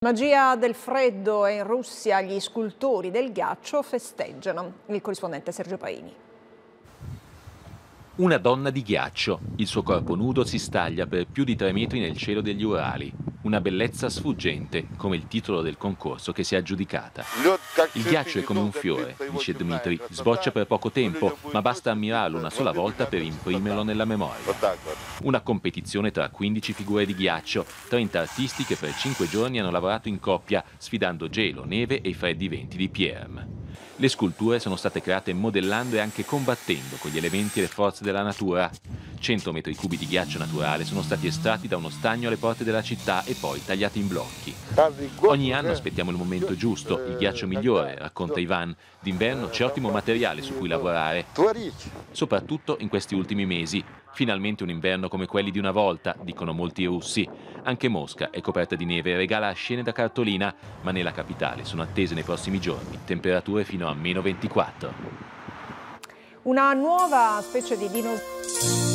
Magia del freddo e in Russia gli scultori del ghiaccio festeggiano. Il corrispondente Sergio Paini. Una donna di ghiaccio. Il suo corpo nudo si staglia per più di 3 metri nel cielo degli Urali. Una bellezza sfuggente, come il titolo del concorso che si è aggiudicata. Il ghiaccio è come un fiore, dice Dmitry. Sboccia per poco tempo, ma basta ammirarlo una sola volta per imprimerlo nella memoria. Una competizione tra 15 figure di ghiaccio, 30 artisti che per 5 giorni hanno lavorato in coppia, sfidando gelo, neve e i freddi venti di Perm. Le sculture sono state create modellando e anche combattendo con gli elementi e le forze della natura. 100 metri cubi di ghiaccio naturale sono stati estratti da uno stagno alle porte della città e poi tagliati in blocchi. Ogni anno aspettiamo il momento giusto, il ghiaccio migliore, racconta Ivan. D'inverno c'è ottimo materiale su cui lavorare, soprattutto in questi ultimi mesi. Finalmente un inverno come quelli di una volta, dicono molti russi. Anche Mosca è coperta di neve e regala scene da cartolina, ma nella capitale sono attese nei prossimi giorni temperature fino a -24. Una nuova specie di dinosauro.